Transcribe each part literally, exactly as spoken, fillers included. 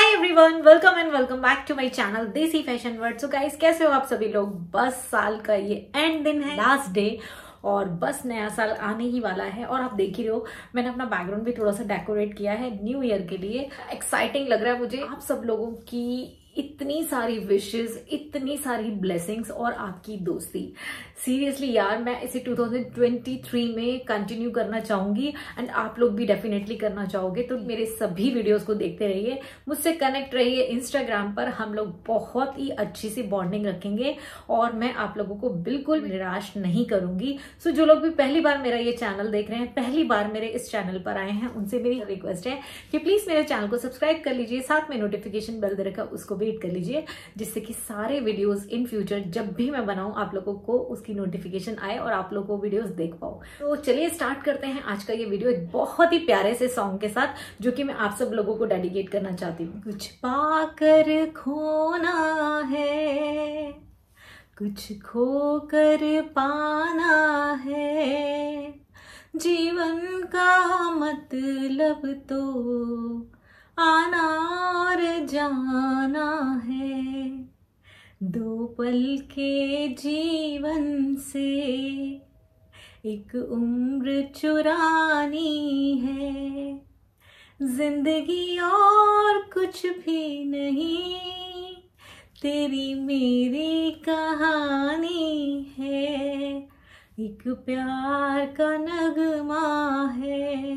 Hi everyone, welcome and welcome back to my channel Desi fashion world. So guys, कैसे हो आप सभी लोग। बस साल का ये एंड दिन है, लास्ट डे, और बस नया साल आने ही वाला है। और आप देख ही रहे हो, मैंने अपना बैकग्राउंड भी थोड़ा सा डेकोरेट किया है न्यू ईयर के लिए। एक्साइटिंग लग रहा है मुझे। आप सब लोगों की इतनी सारी विशेस, इतनी सारी ब्लेसिंग्स और आपकी दोस्ती। सीरियसली यार, मैं इसे टू थाउजेंड ट्वेंटी थ्री में कंटिन्यू करना चाहूंगी एंड आप लोग भी डेफिनेटली करना चाहोगे। तो मेरे सभी वीडियोस को देखते रहिए, मुझसे कनेक्ट रहिए। इंस्टाग्राम पर हम लोग बहुत ही अच्छी सी बॉन्डिंग रखेंगे और मैं आप लोगों को बिल्कुल निराश नहीं करूंगी। सो जो लोग भी पहली बार मेरा ये चैनल देख रहे हैं, पहली बार मेरे इस चैनल पर आए हैं, उनसे मेरी रिक्वेस्ट है कि प्लीज मेरे चैनल को सब्सक्राइब कर लीजिए, साथ में नोटिफिकेशन बेल दे रखा उसको भी हिट कर लीजिए, जिससे कि सारे वीडियोस इन फ्यूचर जब भी मैं बनाऊं आप लोगों को उसकी नोटिफिकेशन आए और आप लोगों को वीडियोस देख पाओ। तो चलिए स्टार्ट करते हैं आज का ये वीडियो एक बहुत ही प्यारे से सॉन्ग के साथ, जो कि मैं आप सब लोगों को डेडिकेट करना चाहती हूँ। कुछ पाकर खोना है, कुछ खोकर पाना है, जीवन का मतलब तो आना और जाना है। दो पल के जीवन से एक उम्र चुरानी है, जिंदगी और कुछ भी नहीं, तेरी मेरी कहानी है, एक प्यार का नगमा है।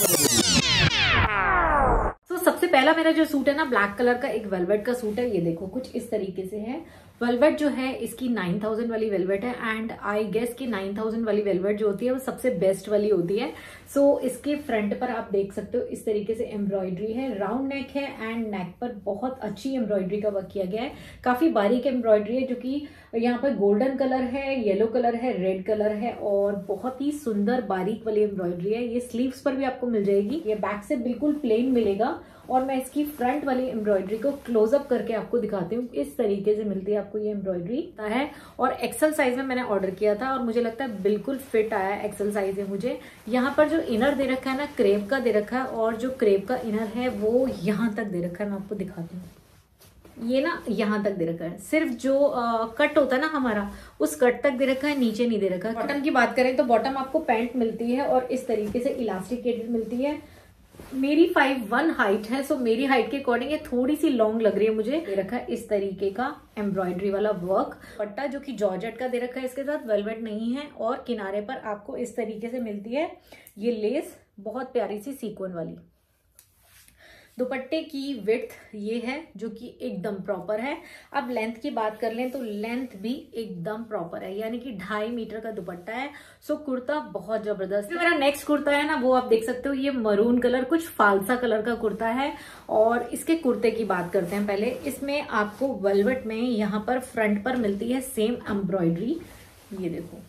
तो so, सबसे पहला मेरा जो सूट है ना, ब्लैक कलर का एक वेलवेट का सूट है। ये देखो कुछ इस तरीके से है। वेलवेट जो है इसकी नाइन थाउजेंड वाली वेलवेट है एंड आई गेस कि नाइन थाउजेंड वाली वेलवेट जो होती है वो सबसे बेस्ट वाली होती है। सो so, इसके फ्रंट पर आप देख सकते हो इस तरीके से एम्ब्रॉयडरी है, राउंड नेक है एंड नेक पर बहुत अच्छी एम्ब्रॉयडरी का वर्क किया गया है। काफी बारीक एम्ब्रॉयडरी है, जो कि यहाँ पर गोल्डन कलर है, येलो कलर है, रेड कलर है और बहुत ही सुंदर बारीक वाली एम्ब्रॉयडरी है। ये स्लीव्स पर भी आपको मिल जाएगी। ये बैक से बिल्कुल प्लेन मिलेगा और मैं इसकी फ्रंट वाली एम्ब्रॉयडरी को क्लोजअप करके आपको दिखाती हूँ। इस तरीके से मिलती है आपको ये एम्ब्रॉयडरी है और एक्सेल साइज में मैंने ऑर्डर किया था और मुझे लगता है बिल्कुल फिट आया है एक्सेल साइज में मुझे। यहाँ पर जो इनर दे रखा है ना, क्रेप का दे रखा है और जो क्रेप का इनर है वो यहाँ तक दे रखा है। मैं आपको दिखाती हूँ, ये ना यहाँ तक दे रखा है। सिर्फ जो आ, कट होता है ना हमारा, उस कट तक दे रखा है, नीचे नहीं दे रखा है। बॉटम की बात करें तो बॉटम आपको पैंट मिलती है और इस तरीके से इलास्टिकेटेड मिलती है। मेरी फाइव वन हाइट है, सो मेरी हाइट के अकॉर्डिंग ये थोड़ी सी लॉन्ग लग रही है मुझे। दे रखा है इस तरीके का एम्ब्रॉयडरी वाला वर्क। पट्टा जो कि जॉर्जेट का दे रखा है, इसके साथ वेलवेट नहीं है और किनारे पर आपको इस तरीके से मिलती है ये लेस, बहुत प्यारी सी सीक्वेंस वाली। दुपट्टे की विड्थ ये है जो कि एकदम प्रॉपर है। अब लेंथ की बात कर लें तो लेंथ भी एकदम प्रॉपर है, यानी कि ढाई मीटर का दुपट्टा है। सो कुर्ता बहुत जबरदस्त। मेरा नेक्स्ट कुर्ता है ना, वो आप देख सकते हो, ये मरून कलर, कुछ फालसा कलर का कुर्ता है। और इसके कुर्ते की बात करते हैं पहले। इसमें आपको वेलवेट में यहाँ पर फ्रंट पर मिलती है सेम एम्ब्रॉयडरी। ये देखो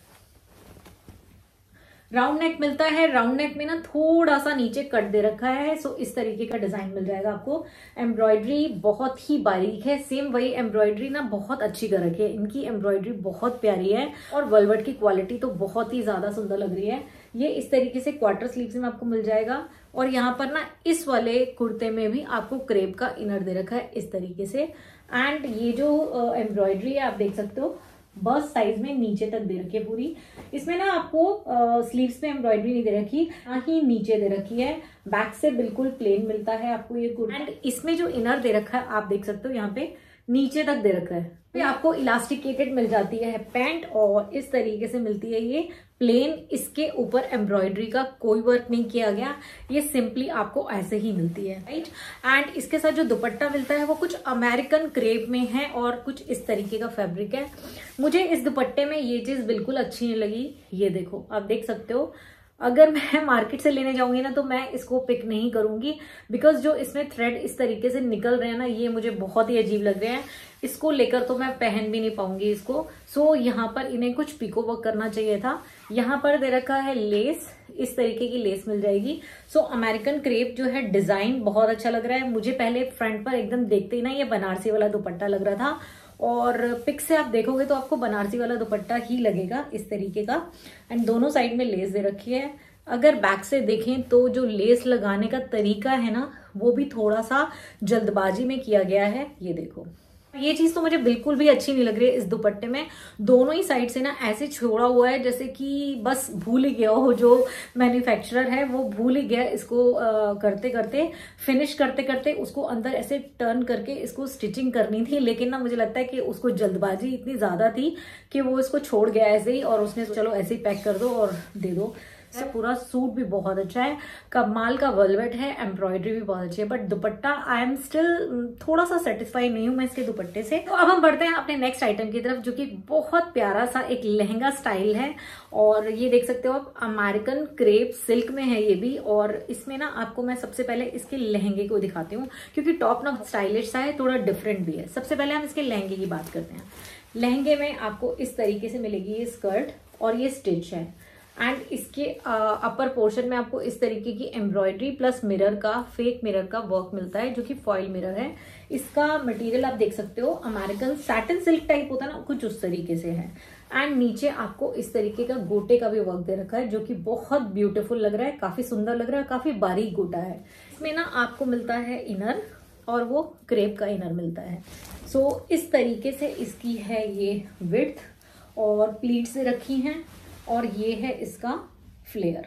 राउंड नेक मिलता है। राउंड नेक में ना थोड़ा सा नीचे कट दे रखा है। सो इस तरीके का डिजाइन मिल जाएगा आपको। एम्ब्रॉयडरी बहुत ही बारीक है, सेम वही एम्ब्रॉयडरी ना बहुत अच्छी कर रखी है। इनकी एम्ब्रॉयडरी बहुत प्यारी है और वेलवेट की क्वालिटी तो बहुत ही ज्यादा सुंदर लग रही है। ये इस तरीके से क्वार्टर स्लीव्स में आपको मिल जाएगा और यहाँ पर ना इस वाले कुर्ते में भी आपको क्रेप का इनर दे रखा है इस तरीके से। एंड ये जो एम्ब्रॉयडरी है आप देख सकते हो बस साइज में नीचे तक दे रखी है पूरी। इसमें ना आपको स्लीव्स पे एम्ब्रॉयडरी नहीं दे रखी, ना ही नीचे दे रखी है। बैक से बिल्कुल प्लेन मिलता है आपको ये कुर्ता। एंड इसमें जो इनर दे रखा है आप देख सकते हो यहाँ पे नीचे तक दे रखा है। फिर आपको इलास्टिकेटेड मिल जाती है पैंट और इस तरीके से मिलती है ये प्लेन। इसके ऊपर एम्ब्रॉयडरी का कोई वर्क नहीं किया गया, ये सिंपली आपको ऐसे ही मिलती है, राइट। एंड इसके साथ जो दुपट्टा मिलता है वो कुछ अमेरिकन क्रेप में है और कुछ इस तरीके का फैब्रिक है। मुझे इस दुपट्टे में ये चीज बिल्कुल अच्छी नहीं लगी। ये देखो आप देख सकते हो, अगर मैं मार्केट से लेने जाऊंगी ना तो मैं इसको पिक नहीं करूंगी, बिकॉज जो इसमें थ्रेड इस तरीके से निकल रहे हैं ना, ये मुझे बहुत ही अजीब लग रहे हैं। इसको लेकर तो मैं पहन भी नहीं पाऊंगी इसको। सो यहाँ पर इन्हें कुछ पिको वर्क करना चाहिए था। यहाँ पर दे रखा है लेस, इस तरीके की लेस मिल जाएगी। सो अमेरिकन क्रेप जो है डिजाइन बहुत अच्छा लग रहा है मुझे। पहले फ्रंट पर एकदम देखते ही ना ये बनारसी वाला दुपट्टा लग रहा था और पिक से आप देखोगे तो आपको बनारसी वाला दुपट्टा ही लगेगा इस तरीके का। एंड दोनों साइड में लेस दे रखी है। अगर बैक से देखें तो जो लेस लगाने का तरीका है ना वो भी थोड़ा सा जल्दबाजी में किया गया है। ये देखो, ये चीज तो मुझे बिल्कुल भी अच्छी नहीं लग रही है इस दुपट्टे में। दोनों ही साइड से ना ऐसे छोड़ा हुआ है जैसे कि बस भूल ही गया हो, जो मैन्युफैक्चरर है वो भूल ही गया इसको आ, करते करते फिनिश करते करते उसको अंदर ऐसे टर्न करके इसको स्टिचिंग करनी थी। लेकिन ना मुझे लगता है कि उसको जल्दबाजी इतनी ज्यादा थी कि वो इसको छोड़ गया ऐसे ही, और उसने चलो ऐसे ही पैक कर दो और दे दो। तो पूरा सूट भी बहुत अच्छा है, कमाल का वेलवेट है, एम्ब्रॉयडरी भी बहुत अच्छी है, but dupatta I am still थोड़ा सा सेटिस्फाई नहीं हूं मैं इसके दुपट्टे से। तो अब हम बढ़ते हैं अपने नेक्स्ट आइटम की तरफ, जो कि बहुत प्यारा सा एक लहंगा स्टाइल है। और ये देख सकते हो आप, अमेरिकन क्रेप सिल्क में है ये भी। और इसमें ना आपको मैं सबसे पहले इसके लहंगे को दिखाती हूँ, क्योंकि टॉप ना स्टाइलिश सा है, थोड़ा डिफरेंट भी है। सबसे पहले हम इसके लहंगे की बात करते हैं। लहंगे में आपको इस तरीके से मिलेगी ये स्कर्ट, और ये स्टिच है। एंड इसके अपर पोर्शन में आपको इस तरीके की एम्ब्रॉयडरी प्लस मिरर का, फेक मिरर का वर्क मिलता है, जो कि फॉइल मिरर है। इसका मटेरियल आप देख सकते हो, अमेरिकन सैटिन सिल्क टाइप होता है ना, कुछ उस तरीके से है। एंड नीचे आपको इस तरीके का गोटे का भी वर्क दे रखा है, जो कि बहुत ब्यूटीफुल लग रहा है, काफी सुंदर लग रहा है, काफी बारीक गोटा है। इसमें ना आपको मिलता है इनर, और वो क्रेप का इनर मिलता है। सो so, इस तरीके से इसकी है ये विड्थ, और प्लीट से रखी हैं, और ये है इसका फ्लेयर।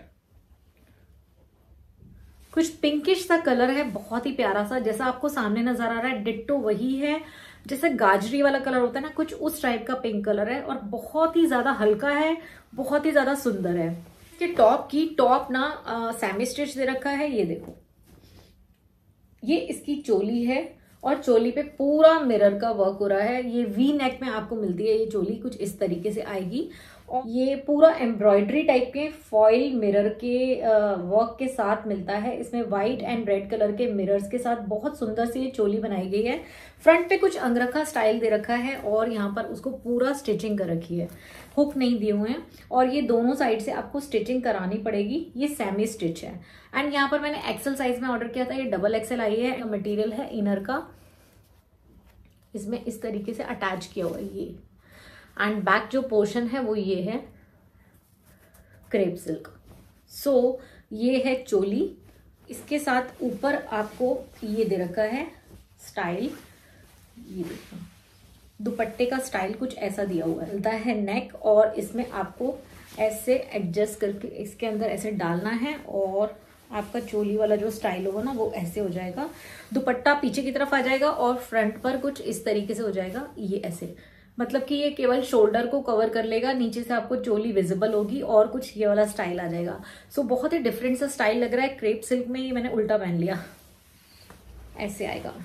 कुछ पिंकिश सा कलर है, बहुत ही प्यारा सा, जैसा आपको सामने नजर आ रहा है डिट्टो वही है, जैसे गाजरी वाला कलर होता है ना, कुछ उस टाइप का पिंक कलर है, और बहुत ही ज्यादा हल्का है, बहुत ही ज्यादा सुंदर है। इसके टॉप की टॉप ना सेमी स्टिच दे रखा है, ये देखो, ये इसकी चोली है, और चोली पे पूरा मिरर का वर्क हो रहा है। ये वी नेक में आपको मिलती है ये चोली, कुछ इस तरीके से आएगी, और ये पूरा एम्ब्रॉयडरी टाइप के फॉइल मिरर के वर्क के साथ मिलता है। इसमें व्हाइट एंड रेड कलर के मिरर्स के साथ बहुत सुंदर सी ये चोली बनाई गई है। फ्रंट पे कुछ अंगरखा स्टाइल दे रखा है, और यहाँ पर उसको पूरा स्टिचिंग कर रखी है, हुक नहीं दिए हुए हैं, और ये दोनों साइड से आपको स्टिचिंग करानी पड़ेगी। ये सेमी स्टिच है। एंड यहाँ पर मैंने एक्सेल साइज में ऑर्डर किया था, ये डबल एक्सेल आई है। मटेरियल है इनर का, इसमें इस तरीके से अटैच किया हुआ है ये। एंड बैक जो पोर्शन है वो ये है क्रेप सिल्क। सो so, ये है चोली, इसके साथ ऊपर आपको ये दे रखा है स्टाइल, ये देखो दुपट्टे का स्टाइल कुछ ऐसा दिया हुआ है। मिलता है नेक, और इसमें आपको ऐसे एडजस्ट करके इसके अंदर ऐसे डालना है, और आपका चोली वाला जो स्टाइल होगा ना वो ऐसे हो जाएगा। दुपट्टा पीछे की तरफ आ जाएगा, और फ्रंट पर कुछ इस तरीके से हो जाएगा, ये ऐसे, मतलब कि ये केवल शोल्डर को कवर कर लेगा, नीचे से आपको चोली विजिबल होगी, और कुछ ये वाला स्टाइल आ जाएगा। सो so, बहुत ही डिफरेंट सा स्टाइल लग रहा है। क्रेप सिल्क में ये मैंने उल्टा पहन लिया, ऐसे आएगा।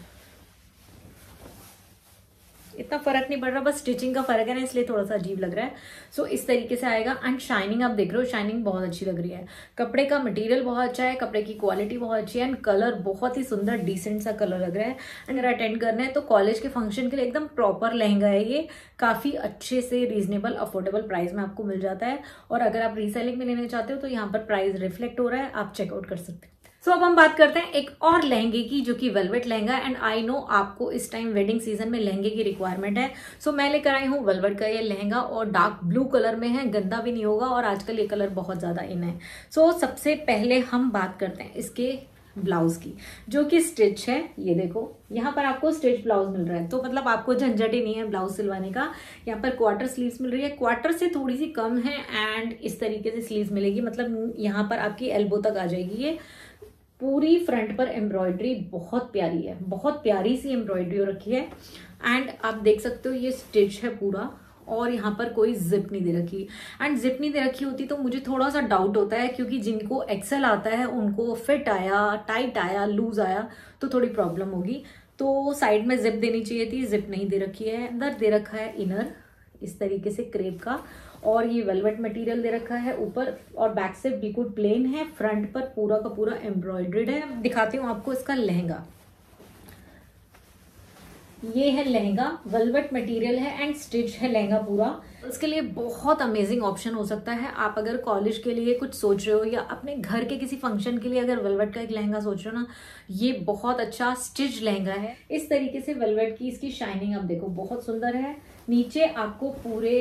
इतना फर्क नहीं पड़ रहा, बस स्टिचिंग का फर्क है ना, इसलिए थोड़ा सा अजीब लग रहा है। सो so, इस तरीके से आएगा। एंड शाइनिंग आप देख रहे हो, शाइनिंग बहुत अच्छी लग रही है। कपड़े का मटेरियल बहुत अच्छा है, कपड़े की क्वालिटी बहुत अच्छी है, एंड कलर बहुत ही सुंदर डिसेंट सा कलर लग रहा है। अगर अटेंड करना है तो कॉलेज के फंक्शन के लिए एकदम प्रॉपर लहंगा है ये, काफी अच्छे से रीजनेबल अफोर्डेबल प्राइस में आपको मिल जाता है। और अगर आप रीसेलिंग में लेना चाहते हो तो यहाँ पर प्राइस रिफ्लेक्ट हो रहा है, आप चेकआउट कर सकते हो। सो so, अब हम बात करते हैं एक और लहंगे की, जो कि velvet lehenga. And I know आपको इस टाइम वेडिंग सीजन में लहंगे की रिक्वायरमेंट है। सो so, मैं लेकर आई हूँ वेलवेट का ये लहंगा, और डार्क ब्लू कलर में है, गंदा भी नहीं होगा, और आजकल ये कलर बहुत ज्यादा इन है। सो so, सबसे पहले हम बात करते हैं इसके ब्लाउज की, जो कि स्टिच है। ये देखो, यहाँ पर आपको स्टिच ब्लाउज मिल रहा है, तो मतलब आपको झंझट ही नहीं है ब्लाउज सिलवाने का। यहाँ पर क्वार्टर स्लीव्स मिल रही है, क्वार्टर से थोड़ी सी कम है, एंड इस तरीके से स्लीव्स मिलेगी, मतलब यहाँ पर आपकी एल्बो तक आ जाएगी। ये पूरी फ्रंट पर एम्ब्रॉयडरी बहुत प्यारी है, बहुत प्यारी सी एम्ब्रॉयडरी हो रखी है। एंड आप देख सकते हो ये स्टिच है पूरा, और यहाँ पर कोई जिप नहीं दे रखी। एंड जिप नहीं दे रखी होती तो मुझे थोड़ा सा डाउट होता है, क्योंकि जिनको एक्सेल आता है उनको फिट आया, टाइट आया, लूज आया तो थोड़ी प्रॉब्लम होगी। तो साइड में जिप देनी चाहिए थी, जिप नहीं दे रखी है। अंदर दे रखा है इनर इस तरीके से क्रेप का, और ये वेलवेट मटेरियल दे रखा है ऊपर, और बैक से बिल्कुल प्लेन है, फ्रंट पर पूरा का पूरा एम्ब्रॉयडर्ड है। दिखाती हूँ आपको इसका लहंगा। ये है लहंगा, वेलवेट मटेरियल है एंड स्टिच है लहंगा पूरा। इसके लिए बहुत अमेजिंग ऑप्शन हो सकता है। आप अगर कॉलेज के लिए कुछ सोच रहे हो, या अपने घर के किसी फंक्शन के लिए अगर वेलवेट का एक लहंगा सोच रहे हो ना, ये बहुत अच्छा स्टिच लहंगा है। इस तरीके से वेलवेट की इसकी शाइनिंग आप देखो, बहुत सुंदर है। नीचे आपको पूरे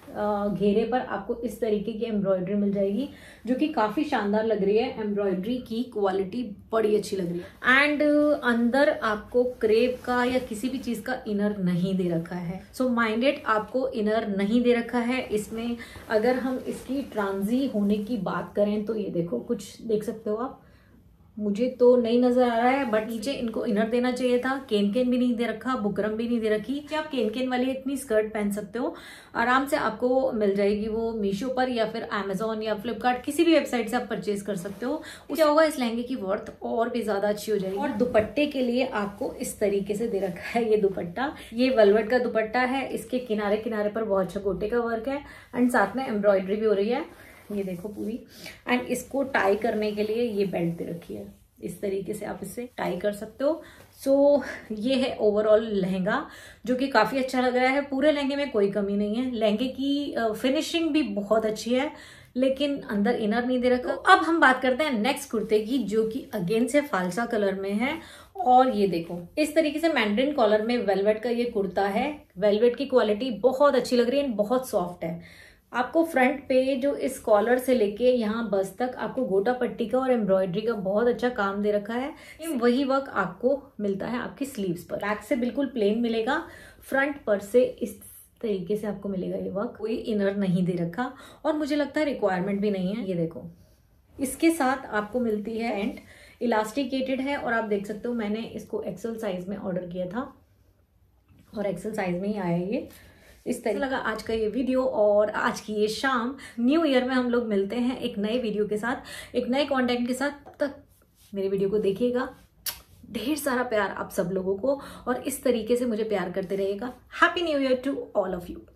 घेरे पर आपको इस तरीके की एम्ब्रॉयडरी मिल जाएगी जो कि काफी शानदार लग रही है। एम्ब्रॉयडरी की क्वालिटी बड़ी अच्छी लग रही है। एंड अंदर आपको क्रेप का या किसी भी चीज का इनर नहीं दे रखा है। सो माइंडेड आपको इनर नहीं दे रखा है इसमें। अगर हम इसकी ट्रांजी होने की बात करें तो ये देखो, कुछ देख सकते हो आप, मुझे तो नहीं नजर आ रहा है, बट नीचे इनको इनर देना चाहिए था। केन केन भी नहीं दे रखा, बुकरम भी नहीं दे रखी। आप केन केन वाली इतनी स्कर्ट पहन सकते हो आराम से, आपको मिल जाएगी वो मीशो पर या फिर अमेजोन या फ्लिपकार्ट, किसी भी वेबसाइट से आप परचेज कर सकते हो। क्या होगा, इस लहंगे की वर्थ और भी ज्यादा अच्छी हो जाएगी। और दुपट्टे के लिए आपको इस तरीके से दे रखा है ये दुपट्टा। ये वेलवेट का दुपट्टा है, इसके किनारे किनारे पर बहुत अच्छा गोटे का वर्क है एंड साथ में एम्ब्रॉयडरी भी हो रही है, ये देखो पूरी। एंड इसको टाई करने के लिए ये बेल्ट दे रखी है, इस तरीके से आप इसे टाई कर सकते हो। सो so, ये है ओवरऑल लहंगा जो कि काफी अच्छा लग रहा है। पूरे लहंगे में कोई कमी नहीं है, लहंगे की फिनिशिंग भी बहुत अच्छी है, लेकिन अंदर इनर नहीं दे रखा। तो अब हम बात करते हैं नेक्स्ट कुर्ते की, जो कि अगेन से फालसा कलर में है। और ये देखो इस तरीके से मैंड्रिन कॉलर में वेलवेट का ये कुर्ता है। वेलवेट की क्वालिटी बहुत अच्छी लग रही है, बहुत सॉफ्ट है। आपको फ्रंट पे जो इस कॉलर से लेके यहाँ बस तक आपको गोटा पट्टी का और एम्ब्रॉयडरी का बहुत अच्छा काम दे रखा है। वही वर्क आपको मिलता है आपकी स्लीव्स पर। बैक से बिल्कुल प्लेन मिलेगा, फ्रंट पर से इस तरीके से आपको मिलेगा ये वर्क। कोई इनर नहीं दे रखा और मुझे लगता है रिक्वायरमेंट भी नहीं है। ये देखो, इसके साथ आपको मिलती है पैंट, इलास्टिकेटेड है और आप देख सकते हो मैंने इसको एक्सेल साइज में ऑर्डर किया था और एक्सेल साइज में ही आया ये। इस तरह लगा आज का ये वीडियो और आज की ये शाम। न्यू ईयर में हम लोग मिलते हैं एक नए वीडियो के साथ, एक नए कंटेंट के साथ। तब तक मेरे वीडियो को देखिएगा, ढेर सारा प्यार आप सब लोगों को, और इस तरीके से मुझे प्यार करते रहिएगा। Happy new year to all of you.